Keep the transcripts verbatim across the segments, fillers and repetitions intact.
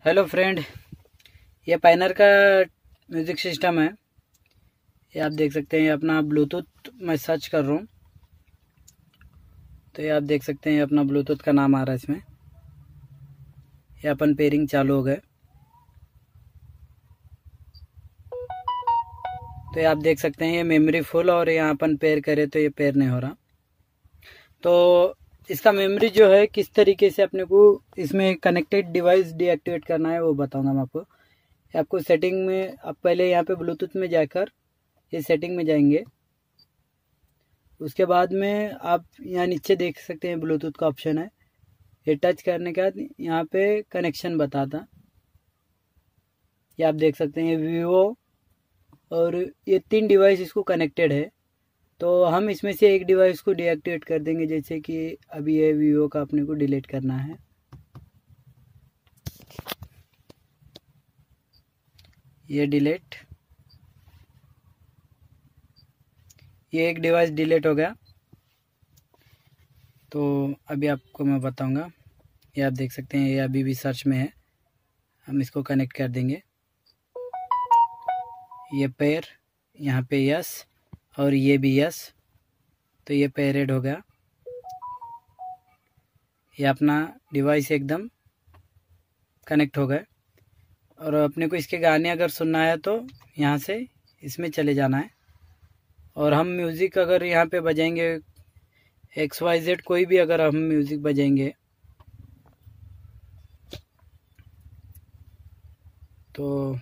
Hello friend, ये Pioneer का music system है। ये आप देख सकते हैं, ये अपना ब्लूटूथ मैं सर्च कर रहा हूँ तो ये आप देख सकते हैं अपना ब्लूटूथ का नाम आ रहा है इसमें। ये अपन पेयरिंग चालू हो गए तो ये आप देख सकते हैं ये मेमोरी फुल और यहाँ अपन पेयर करें तो ये पेयर नहीं हो रहा। तो इसका मेमोरी जो है किस तरीके से अपने को इसमें कनेक्टेड डिवाइस डीएक्टिवेट करना है वो बताऊंगा मैं आपको। आपको सेटिंग में आप पहले यहाँ पे ब्लूटूथ में जाकर ये सेटिंग में जाएंगे। उसके बाद में आप यहाँ नीचे देख सकते हैं ब्लूटूथ का ऑप्शन है। ये टच करने के बाद यहाँ पे कनेक्शन बताता, ये आप देख सकते हैं वीवो और ये तीन डिवाइस इसको कनेक्टेड है। तो हम इसमें से एक डिवाइस को डीएक्टिवेट कर देंगे, जैसे कि अभी ये वीवो का अपने को डिलीट करना है। ये डिलीट, ये एक डिवाइस डिलीट हो गया। तो अभी आपको मैं बताऊंगा। ये आप देख सकते हैं ये अभी भी सर्च में है, हम इसको कनेक्ट कर देंगे। ये पेयर यहाँ पे यस और ये भी यस, तो ये पेयरेड हो गया। ये अपना डिवाइस एकदम कनेक्ट हो गए। और अपने को इसके गाने अगर सुनना है तो यहाँ से इसमें चले जाना है और हम म्यूज़िक अगर यहाँ पे बजाएंगे, एक्स वाई जेड कोई भी अगर हम म्यूज़िक बजाएंगे तो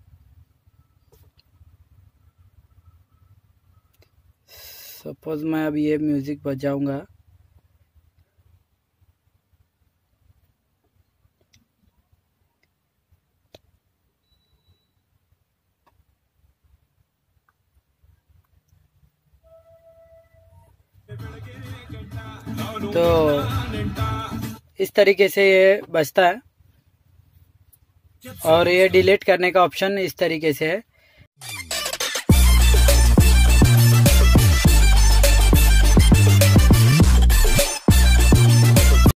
सपोज मैं अभी ये म्यूज़िक बजाऊंगा तो इस तरीके से ये बजता है और ये डिलीट करने का ऑप्शन इस तरीके से है।